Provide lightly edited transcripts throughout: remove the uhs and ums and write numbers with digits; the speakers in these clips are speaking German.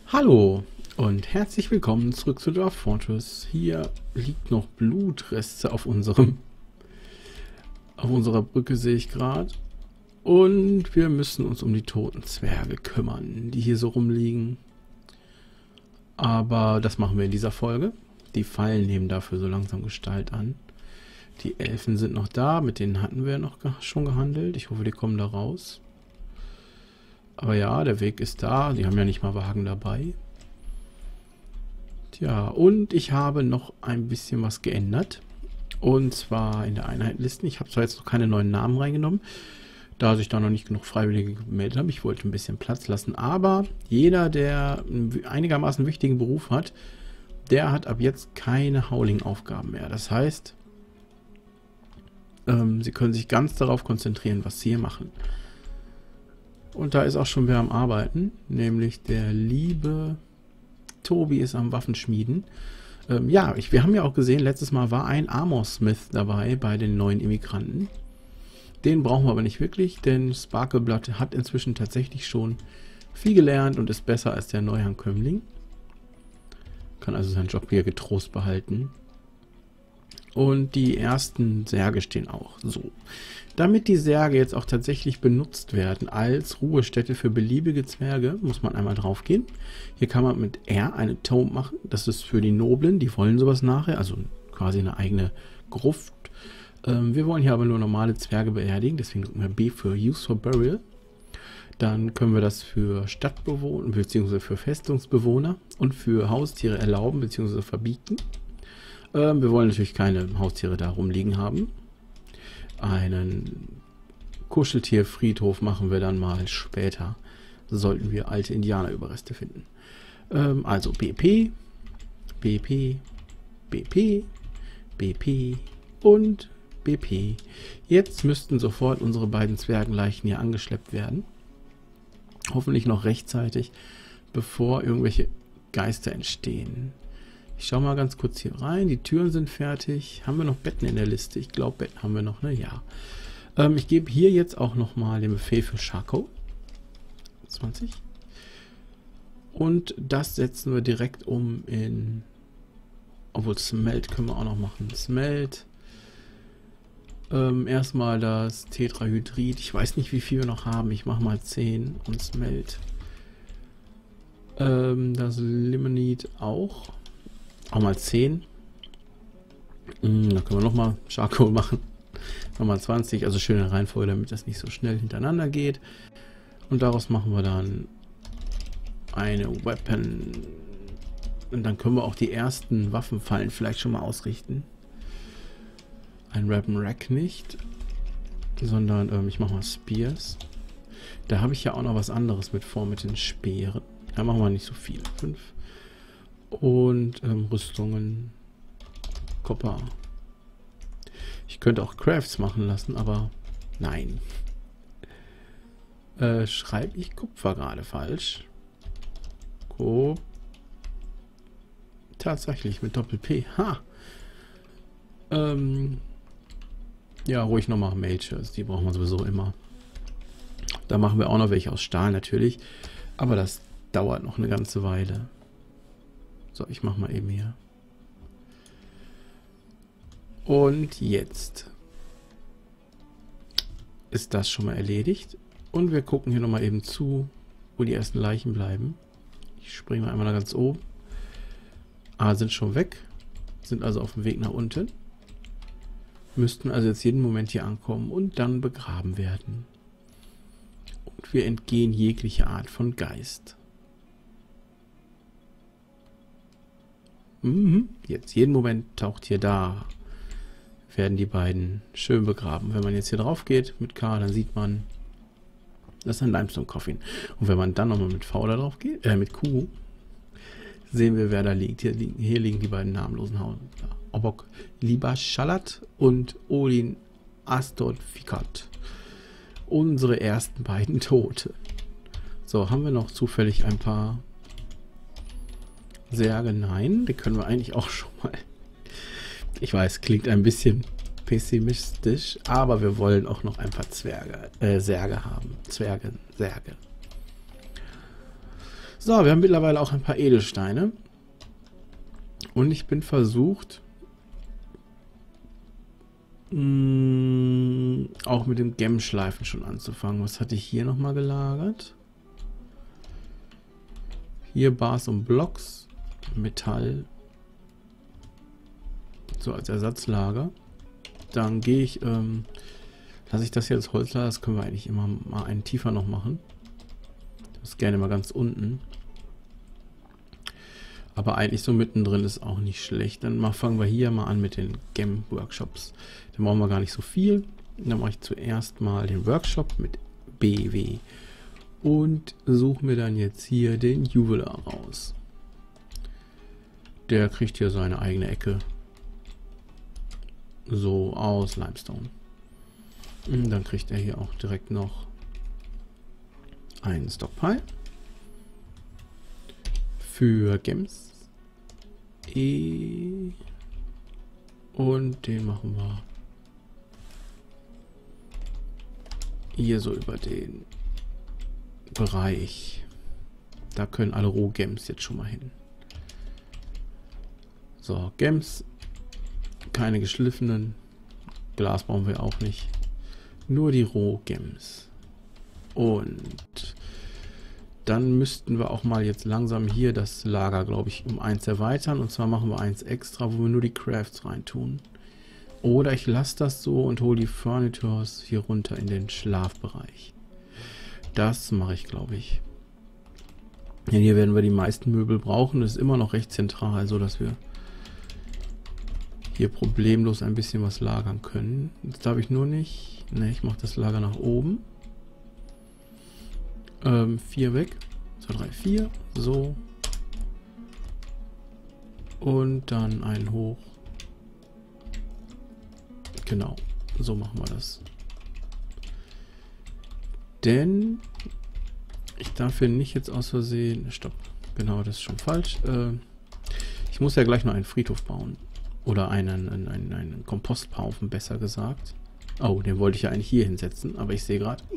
Hallo und herzlich willkommen zurück zu Dwarf Fortress. Hier liegt noch Blutreste auf unserer Brücke, sehe ich gerade. Und wir müssen uns um die toten Zwerge kümmern, die hier so rumliegen. Aber das machen wir in dieser Folge. Die Fallen nehmen dafür so langsam Gestalt an. Die Elfen sind noch da, mit denen hatten wir noch schon gehandelt. Ich hoffe, die kommen da raus. Aber ja, der Weg ist da. Die haben ja nicht mal Wagen dabei. Tja, und ich habe noch ein bisschen was geändert. Und zwar in der Einheitenliste. Ich habe zwar jetzt noch keine neuen Namen reingenommen, da sich da noch nicht genug Freiwillige gemeldet haben. Ich wollte ein bisschen Platz lassen. Aber jeder, der einen einigermaßen wichtigen Beruf hat, der hat ab jetzt keine Howling-Aufgaben mehr. Das heißt, sie können sich ganz darauf konzentrieren, was sie hier machen. Und da ist auch schon wer am Arbeiten, nämlich der liebe Tobi ist am Waffenschmieden. Ja, wir haben ja auch gesehen, letztes Mal war ein Armorsmith dabei bei den neuen Immigranten. Den brauchen wir aber nicht wirklich, denn Sparkleblood hat inzwischen tatsächlich schon viel gelernt und ist besser als der Neuankömmling. Kann also seinen Job hier getrost behalten. Und die ersten Särge stehen auch so. Damit die Särge jetzt auch tatsächlich benutzt werden als Ruhestätte für beliebige Zwerge, muss man einmal drauf gehen. Hier kann man mit R eine Tomb machen. Das ist für die Noblen, die wollen sowas nachher, also quasi eine eigene Gruft. Wir wollen hier aber nur normale Zwerge beerdigen, deswegen drücken wir B für Use for Burial. Dann können wir das für Stadtbewohner bzw. für Festungsbewohner und für Haustiere erlauben bzw. verbieten. Wir wollen natürlich keine Haustiere da rumliegen haben. Einen Kuscheltierfriedhof machen wir dann mal später. Sollten wir alte Indianerüberreste finden. Also BP, BP, BP, BP und BP. Jetzt müssten sofort unsere beiden Zwergenleichen hier angeschleppt werden. Hoffentlich noch rechtzeitig, bevor irgendwelche Geister entstehen. Ich schaue mal ganz kurz hier rein. Die Türen sind fertig. Haben wir noch Betten in der Liste? Ich glaube, Betten haben wir noch, ne? Ja. Ich gebe hier jetzt auch nochmal den Befehl für Charco. 20. Und das setzen wir direkt um in... Obwohl, Smelt können wir auch noch machen. Smelt. Erstmal das Tetrahydrid. Ich weiß nicht, wie viel wir noch haben. Ich mache mal 10 und Smelt. Das Limonid auch. Auch mal 10. Dann können wir nochmal Charcoal machen. Nochmal 20. Also schöne Reihenfolge, damit das nicht so schnell hintereinander geht. Und daraus machen wir dann eine Weapon. Und dann können wir auch die ersten Waffenfallen vielleicht schon mal ausrichten. Ein Weapon Rack nicht. Sondern ich mache mal Spears. Da habe ich ja auch noch was anderes mit vor, mit den Speeren. Da machen wir nicht so viel. 5. Und Rüstungen, Copper. Ich könnte auch Crafts machen lassen, aber nein. Schreibe ich Kupfer gerade falsch? Tatsächlich mit Doppel-P. Ha! Ja, ruhig nochmal Mages. Die brauchen wir sowieso immer. Da machen wir auch noch welche aus Stahl natürlich. Aber das dauert noch eine ganze Weile. So, ich mache mal eben hier. Und jetzt ist das schon mal erledigt. Und wir gucken hier nochmal eben zu, wo die ersten Leichen bleiben. Ich springe mal einmal nach ganz oben. Sind schon weg. Sind also auf dem Weg nach unten. Müssten also jetzt jeden Moment hier ankommen und dann begraben werden. Und wir entgehen jegliche Art von Geist. Jetzt, jeden Moment taucht hier da, werden die beiden schön begraben. Wenn man jetzt hier drauf geht mit K, dann sieht man, das ist ein Limestone Coffin. Und wenn man dann nochmal mit V da drauf geht, mit Q, sehen wir, wer da liegt. Hier liegen die beiden namenlosen Hausen. Obok Libaschalat und Olin Astot Fikat. Unsere ersten beiden Tote. So, haben wir noch zufällig ein paar Särge? Nein, die können wir eigentlich auch schon mal. Ich weiß, klingt ein bisschen pessimistisch, aber wir wollen auch noch ein paar Särge haben. Särge. So, wir haben mittlerweile auch ein paar Edelsteine. Und ich bin versucht, auch mit dem Gem-Schleifen schon anzufangen. Was hatte ich hier nochmal gelagert? Hier Bars und Blocks, Metall, so als Ersatzlager. Dann gehe ich, lasse ich das hier als Holzlager, das können wir eigentlich immer mal einen tiefer noch machen. Das gerne mal ganz unten. Aber eigentlich so mittendrin ist auch nicht schlecht. Dann fangen wir hier mal an mit den Gem-Workshops. Da brauchen wir gar nicht so viel. Dann mache ich zuerst mal den Workshop mit BW. Und suche mir dann jetzt hier den Juwelier raus. Der kriegt hier seine eigene Ecke. So aus Limestone. Und dann kriegt er hier auch direkt noch einen Stockpile. Für Gems. Und den machen wir hier so über den Bereich. Da können alle Roh-Gems jetzt schon mal hin. So, Gems. Keine geschliffenen. Glas brauchen wir auch nicht. Nur die Roh-Gems. Und dann müssten wir auch mal jetzt langsam hier das Lager, glaube ich, um 1 erweitern. Und zwar machen wir 1 extra, wo wir nur die Crafts reintun. Oder ich lasse das so und hole die Furnitures hier runter in den Schlafbereich. Das mache ich, glaube ich. Denn hier werden wir die meisten Möbel brauchen. Das ist immer noch recht zentral, so dass wir hier problemlos ein bisschen was lagern können. Jetzt darf ich nur nicht... Ne, ich mache das Lager nach oben. 4 weg. 2, 3, 4. So. Und dann einen hoch. Genau. So machen wir das. Denn ich darf hier nicht jetzt aus Versehen... Stopp. Genau, das ist schon falsch. Ich muss ja gleich noch einen Friedhof bauen. Oder einen Komposthaufen, besser gesagt. Oh, den wollte ich ja eigentlich hier hinsetzen. Aber ich sehe gerade...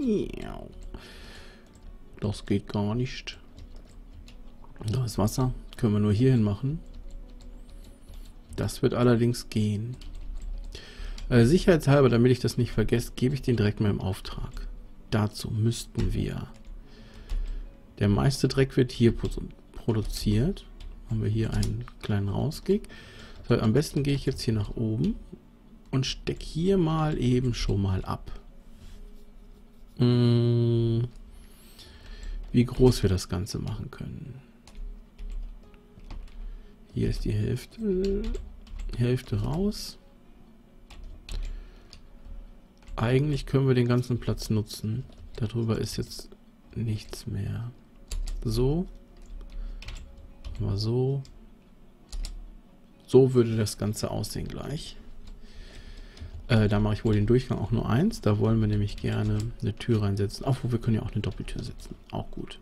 Das geht gar nicht. Da ist Wasser. Können wir nur hier hin machen. Das wird allerdings gehen. Sicherheitshalber, damit ich das nicht vergesse, gebe ich den direkt mal im Auftrag. Dazu müssten wir... Der meiste Dreck wird hier produziert. Haben wir hier einen kleinen Rausgig. So, am besten gehe ich jetzt hier nach oben und stecke hier mal eben schon mal ab. Wie groß wir das Ganze machen können. Hier ist die Hälfte raus. Eigentlich können wir den ganzen Platz nutzen. Darüber ist jetzt nichts mehr. So. Mal so. So würde das Ganze aussehen gleich. Da mache ich wohl den Durchgang auch nur 1. Da wollen wir nämlich gerne eine Tür reinsetzen. Obwohl, wir können ja auch eine Doppeltür setzen. Auch gut.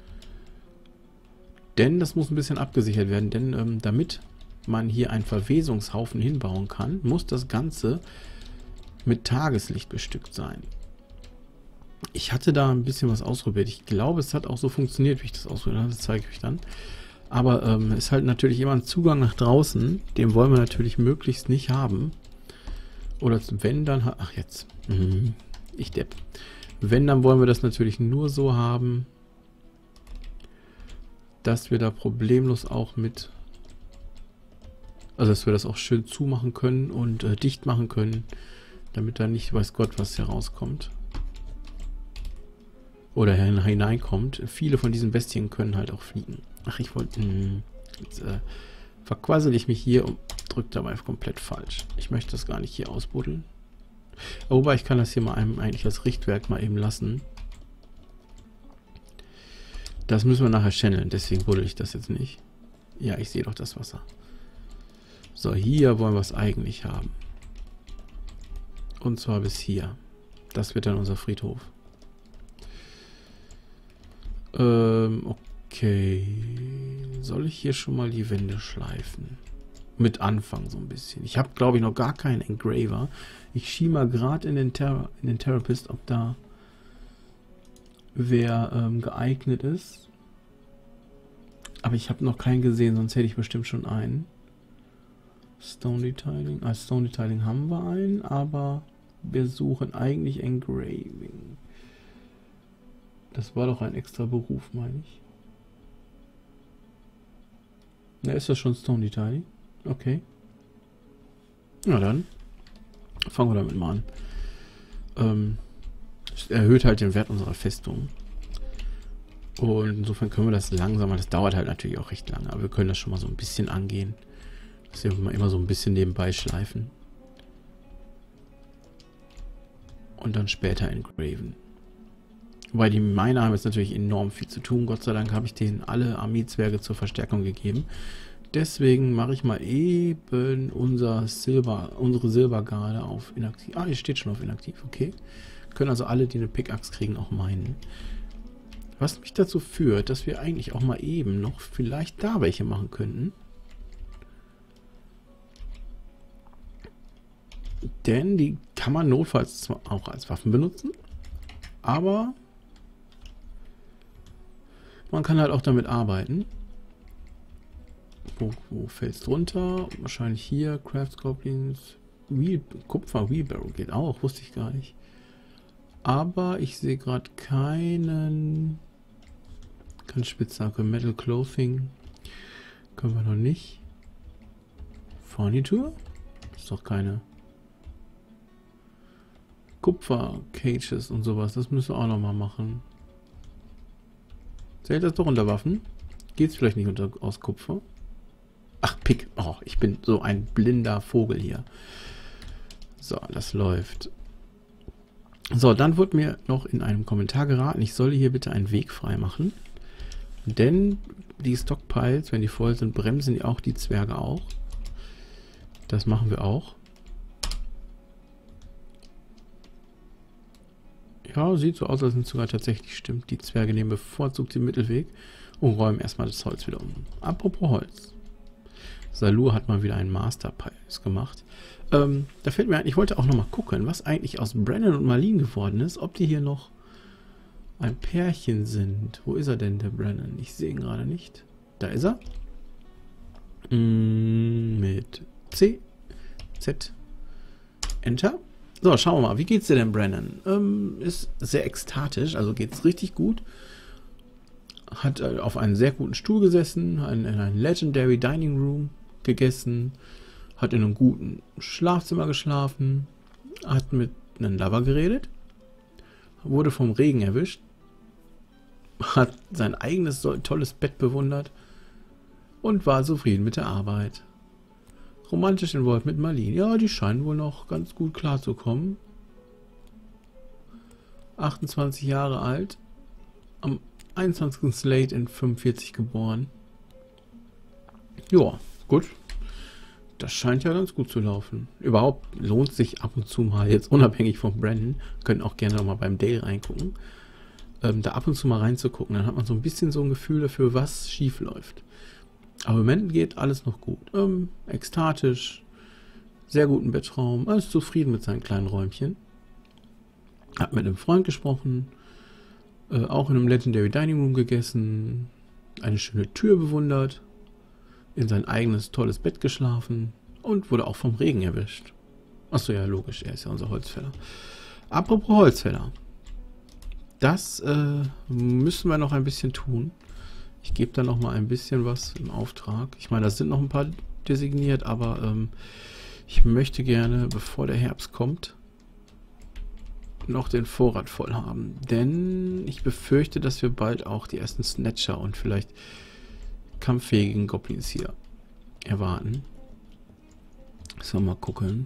Denn das muss ein bisschen abgesichert werden. Denn damit man hier einen Verwesungshaufen hinbauen kann, muss das Ganze mit Tageslicht bestückt sein. Ich hatte da ein bisschen was ausprobiert. Ich glaube, es hat auch so funktioniert, wie ich das ausprobiert habe. Das zeige ich euch dann. Aber ist halt natürlich immer ein Zugang nach draußen. Den wollen wir natürlich möglichst nicht haben. Oder wenn dann... Ach jetzt. Ich depp. Wenn, dann wollen wir das natürlich nur so haben, dass wir da problemlos auch mit... Also, dass wir das auch schön zumachen können und dicht machen können, damit da nicht, weiß Gott, was hier rauskommt. Oder hineinkommt. Viele von diesen Bestien können halt auch fliegen. Ach, ich wollte... Jetzt verquassel ich mich hier und drücke dabei komplett falsch. Ich möchte das gar nicht hier ausbuddeln. Wobei, ich kann das hier mal eigentlich als Richtwerk mal eben lassen. Das müssen wir nachher channeln, deswegen buddel ich das jetzt nicht. Ja, ich sehe doch das Wasser. So, hier wollen wir es eigentlich haben. Und zwar bis hier. Das wird dann unser Friedhof. Okay. Soll ich hier schon mal die Wände schleifen? Mit Anfang so ein bisschen. Ich habe, glaube ich, noch gar keinen Engraver. Ich schiebe mal gerade in den Therapist, ob da wer geeignet ist. Aber ich habe noch keinen gesehen, sonst hätte ich bestimmt schon einen. Stone Detailing. Als Stone Detailing haben wir einen, aber wir suchen eigentlich Engraving. Das war doch ein extra Beruf, meine ich. Na, ist das schon Stone Detailing? Okay. Na dann. Fangen wir damit mal an. Es erhöht halt den Wert unserer Festung. Und insofern können wir das langsamer. Das dauert halt natürlich auch recht lange, aber wir können das schon mal so ein bisschen angehen. Das wir immer so ein bisschen nebenbei schleifen. Und dann später engraven. Wobei die Miner haben jetzt natürlich enorm viel zu tun. Gott sei Dank habe ich denen alle Armeezwerge zur Verstärkung gegeben. Deswegen mache ich mal eben unsere Silbergarde auf inaktiv. Ah, hier steht schon auf inaktiv, okay. Können also alle, die eine Pickaxe kriegen, auch meinen. Was mich dazu führt, dass wir eigentlich auch mal eben noch vielleicht da welche machen könnten. Denn die kann man notfalls zwar auch als Waffen benutzen, aber man kann halt auch damit arbeiten. Wo fällt es drunter? Wahrscheinlich hier, Crafts Goblins. Kupfer Wheelbarrow geht auch, wusste ich gar nicht. Aber ich sehe gerade keinen Spitzhacke. Metal Clothing können wir noch nicht. Furniture? Ist doch keine. Kupfer Cages und sowas. Das müssen wir auch noch mal machen. Zählt das doch unter Waffen? Geht es vielleicht nicht aus Kupfer? Ach, Pick. Oh, ich bin so ein blinder Vogel hier. So, das läuft. So, dann wurde mir noch in einem Kommentar geraten, ich solle hier bitte einen Weg frei machen. Denn die Stockpiles, wenn die voll sind, bremsen die auch die Zwerge auch. Das machen wir auch. Ja, sieht so aus, als wenn es sogar tatsächlich stimmt. Die Zwerge nehmen bevorzugt den Mittelweg und räumen erstmal das Holz wieder um. Apropos Holz. Salur hat mal wieder einen Masterpiles gemacht. Da fällt mir ein, ich wollte auch noch mal gucken, was eigentlich aus Brennan und Marlene geworden ist. Ob die hier noch ein Pärchen sind. Wo ist er denn, der Brennan? Ich sehe ihn gerade nicht. Da ist er. Mit C, Z, Enter. So, schauen wir mal. Wie geht's dir denn, Brennan? Ist sehr ekstatisch, also geht's richtig gut. Hat auf einem sehr guten Stuhl gesessen, in einem Legendary Dining Room gegessen, hat in einem guten Schlafzimmer geschlafen, hat mit einem Lover geredet, wurde vom Regen erwischt, hat sein eigenes tolles Bett bewundert und war zufrieden mit der Arbeit. Romantisch involviert mit Marlene. Ja, die scheinen wohl noch ganz gut klarzukommen. 28 Jahre alt, am 21. Slate in 45 geboren. Ja, gut. Das scheint ja ganz gut zu laufen. Überhaupt lohnt sich ab und zu mal, jetzt unabhängig von Brandon, können auch gerne noch mal beim Dale reingucken, da ab und zu mal reinzugucken. Dann hat man so ein bisschen so ein Gefühl dafür, was schief läuft. Aber im Moment geht alles noch gut. Ekstatisch, sehr guten Bettraum, alles zufrieden mit seinem kleinen Räumchen. Hat mit einem Freund gesprochen, auch in einem Legendary Dining Room gegessen, eine schöne Tür bewundert, in sein eigenes tolles Bett geschlafen und wurde auch vom Regen erwischt. Achso, ja, logisch, er ist ja unser Holzfäller. Apropos Holzfäller. Das müssen wir noch ein bisschen tun. Ich gebe da noch mal ein bisschen was im Auftrag. Ich meine, da sind noch ein paar designiert, aber ich möchte gerne, bevor der Herbst kommt, noch den Vorrat voll haben. Denn ich befürchte, dass wir bald auch die ersten Snatcher und vielleicht kampffähigen Goblins hier erwarten. So, mal gucken.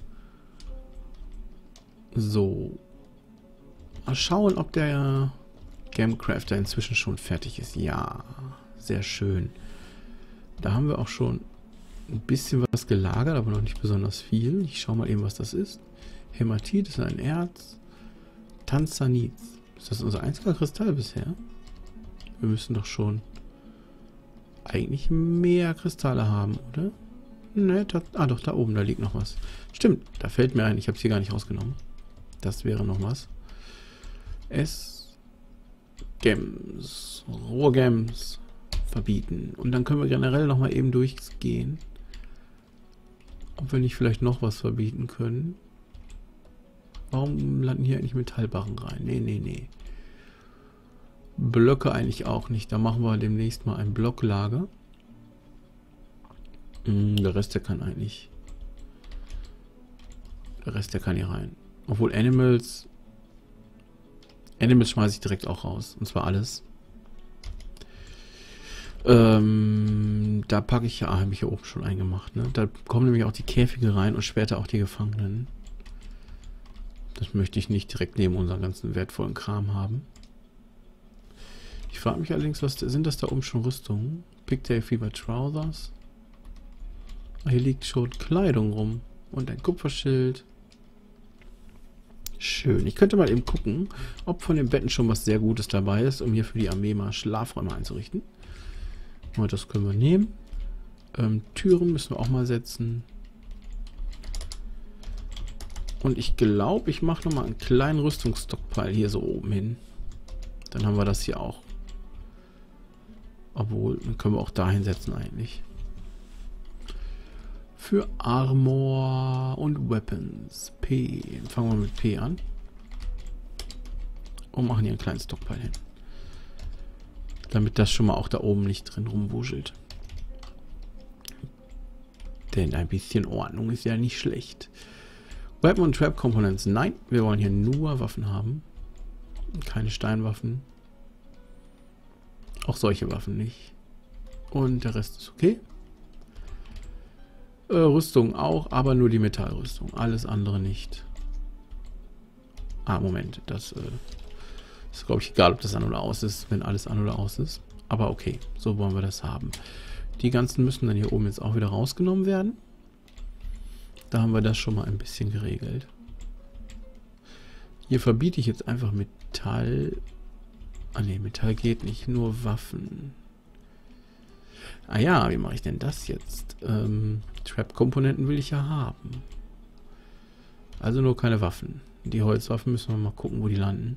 So. Mal schauen, ob der Gamecrafter inzwischen schon fertig ist. Ja, sehr schön. Da haben wir auch schon ein bisschen was gelagert, aber noch nicht besonders viel. Ich schaue mal eben, was das ist. Hämatit ist ein Erz. Tanzanit. Ist das unser einziger Kristall bisher? Wir müssen doch schon eigentlich mehr Kristalle haben, oder? Ne, doch, da oben, da liegt noch was. Stimmt, da fällt mir ein, ich habe es hier gar nicht rausgenommen. Das wäre noch was. Gems, Rohgems, verbieten. Und dann können wir generell nochmal eben durchgehen. Ob wir nicht vielleicht noch was verbieten können. Warum landen hier eigentlich Metallbarren rein? Nee, nee, nee. Blöcke eigentlich auch nicht. Da machen wir demnächst mal ein Blocklager. Der Rest, der kann eigentlich... Der Rest, der kann hier rein. Obwohl Animals... Animals schmeiße ich direkt auch raus. Und zwar alles. Da packe ich ja... habe ich hier oben schon eingemacht. Ne? Da kommen nämlich auch die Käfige rein und später auch die Gefangenen. Das möchte ich nicht direkt neben unseren ganzen wertvollen Kram haben. Ich frage mich allerdings, was sind das da oben schon Rüstungen? Pigtail Fever Trousers. Hier liegt schon Kleidung rum. Und ein Kupferschild. Schön. Ich könnte mal eben gucken, ob von den Betten schon was sehr Gutes dabei ist, um hier für die Armee mal Schlafräume einzurichten. Und das können wir nehmen. Türen müssen wir auch mal setzen. Und ich glaube, ich mache nochmal einen kleinen Rüstungsstockpile hier so oben hin. Dann haben wir das hier auch. Obwohl, dann können wir auch da hinsetzen eigentlich. Für Armor und Weapons. P. Fangen wir mit P an. Und machen hier einen kleinen Stockpile hin. Damit das schon mal auch da oben nicht drin rumwuschelt. Denn ein bisschen Ordnung ist ja nicht schlecht. Weapon und Trap Components. Nein, wir wollen hier nur Waffen haben. Keine Steinwaffen. Auch solche Waffen nicht. Und der Rest ist okay. Rüstung auch, aber nur die Metallrüstung. Alles andere nicht. Moment. Das ist, glaube ich, egal, ob das an oder aus ist, wenn alles an oder aus ist. Aber okay, so wollen wir das haben. Die ganzen müssen dann hier oben jetzt auch wieder rausgenommen werden. Da haben wir das schon mal ein bisschen geregelt. Hier verbiete ich jetzt einfach Metall. Ah ne, Metall geht nicht, nur Waffen. Ah ja, wie mache ich denn das jetzt? Trap-Komponenten will ich ja haben. Also nur keine Waffen. Die Holzwaffen müssen wir mal gucken, wo die landen.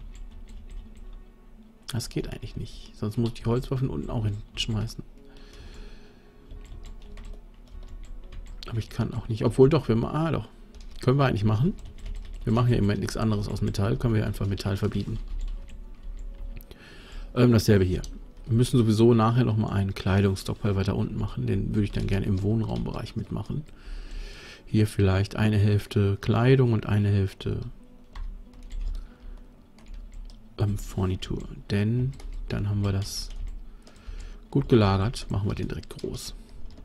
Das geht eigentlich nicht. Sonst muss ich die Holzwaffen unten auch hinschmeißen. Aber ich kann auch nicht. Obwohl doch, doch. Können wir eigentlich machen. Wir machen ja im Moment nichts anderes aus Metall. Können wir einfach Metall verbieten. Dasselbe hier. Wir müssen sowieso nachher nochmal einen Kleidungsstockpile weiter unten machen. Den würde ich dann gerne im Wohnraumbereich mitmachen. Hier vielleicht eine Hälfte Kleidung und eine Hälfte Furnitur. Denn dann haben wir das gut gelagert. Machen wir den direkt groß.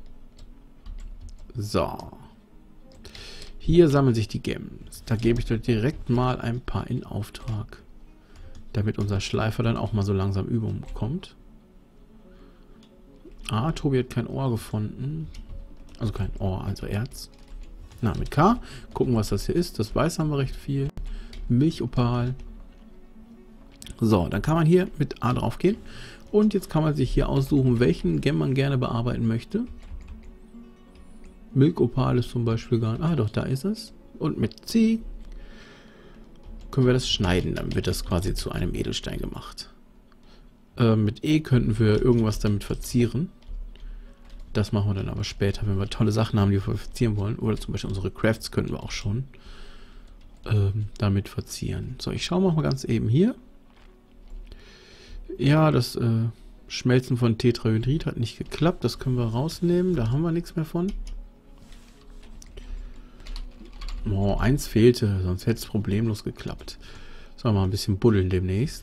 So. Hier sammeln sich die Gems. Da gebe ich direkt mal ein paar in Auftrag. Damit unser Schleifer dann auch mal so langsam Übung bekommt. Ah, Tobi hat kein Ohr gefunden. Also kein Ohr, also Erz. Na, mit K. Gucken, was das hier ist. Das Weiß haben wir recht viel. Milchopal. So, dann kann man hier mit A drauf gehen. Und jetzt kann man sich hier aussuchen, welchen Gem man gerne bearbeiten möchte. Milchopal ist zum Beispiel gar nicht. Ah, doch, da ist es. Und mit C können wir das schneiden. Dann wird das quasi zu einem Edelstein gemacht. Mit E könnten wir irgendwas damit verzieren. Das machen wir dann aber später, wenn wir tolle Sachen haben, die wir verzieren wollen. Oder zum Beispiel unsere Crafts könnten wir auch schon damit verzieren. So, ich schaue mal ganz eben hier. Ja, das Schmelzen von Tetrahydrid hat nicht geklappt. Das können wir rausnehmen. Da haben wir nichts mehr von. Oh, eins fehlte, sonst hätte es problemlos geklappt. Sollen wir mal ein bisschen buddeln demnächst.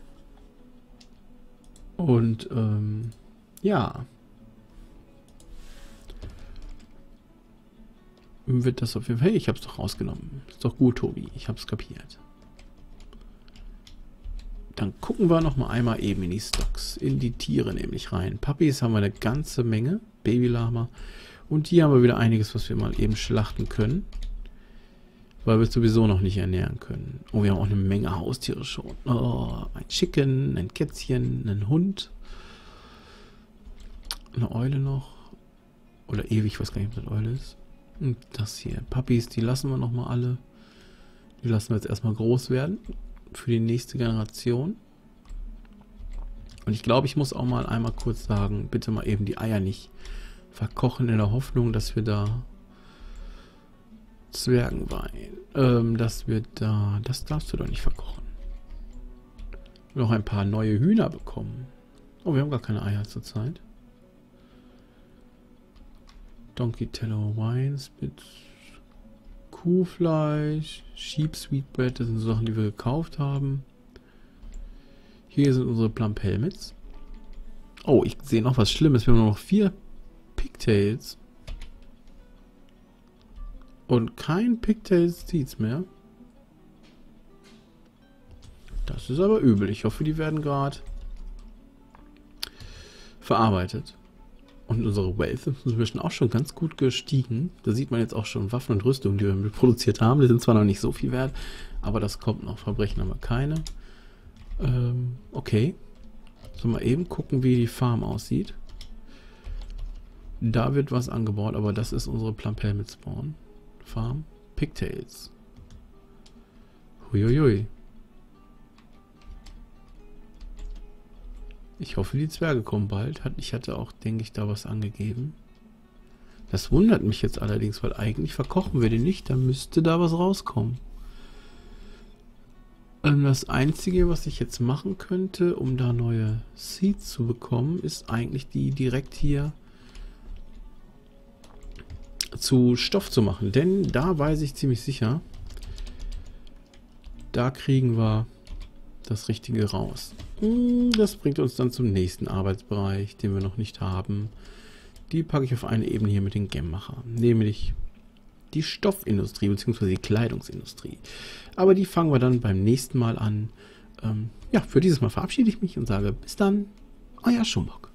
Und ja. Wird das auf jeden Fall... Hey, ich habe es doch rausgenommen. Ist doch gut, Tobi. Ich habe es kapiert. Dann gucken wir noch mal einmal eben in die Stocks. In die Tiere nämlich rein. Puppies haben wir eine ganze Menge. Babylama. Und hier haben wir wieder einiges, was wir mal eben schlachten können. Weil wir es sowieso noch nicht ernähren können. Oh, wir haben auch eine Menge Haustiere schon. Oh, ein Chicken, ein Kätzchen, ein Hund. Eine Eule noch. Oder ewig, ich weiß gar nicht, ob das Eule ist. Und das hier. Puppies, die lassen wir noch mal alle. Die lassen wir jetzt erstmal groß werden. Für die nächste Generation. Und ich glaube, ich muss auch mal einmal kurz sagen, bitte mal eben die Eier nicht verkochen in der Hoffnung, dass wir da Zwergenwein, das darfst du doch nicht verkochen. Noch ein paar neue Hühner bekommen. Oh, wir haben gar keine Eier zurzeit. Donkey Tallow Wines mit Kuhfleisch, Sheep Sweetbread, das sind so Sachen, die wir gekauft haben. Hier sind unsere Plump Helmets. Oh, ich sehe noch was Schlimmes. Wir haben nur noch 4 Pigtails. Und kein Pigtails Seeds mehr. Das ist aber übel. Ich hoffe, die werden gerade verarbeitet. Und unsere Wealth ist inzwischen auch schon ganz gut gestiegen. Da sieht man jetzt auch schon Waffen und Rüstungen, die wir produziert haben. Die sind zwar noch nicht so viel wert, aber das kommt noch. Verbrechen haben wir keine. Okay. So, mal eben gucken, wie die Farm aussieht. Da wird was angebaut, aber das ist unsere Plump Helmet Spawn Farm. Pigtails. Huiuiui. Ich hoffe, die Zwerge kommen bald. Ich hatte auch, denke ich, da was angegeben. Das wundert mich jetzt allerdings, weil eigentlich verkochen wir den nicht. Da müsste da was rauskommen. Das Einzige, was ich jetzt machen könnte, um da neue Seeds zu bekommen, ist eigentlich die direkt hier zu Stoff zu machen. Denn da weiß ich ziemlich sicher, da kriegen wir das Richtige raus. Das bringt uns dann zum nächsten Arbeitsbereich, den wir noch nicht haben. Die packe ich auf eine Ebene hier mit den Gemmacher, nämlich die Stoffindustrie bzw. die Kleidungsindustrie. Aber die fangen wir dann beim nächsten Mal an. Ja, für dieses Mal verabschiede ich mich und sage bis dann, euer Schumbock.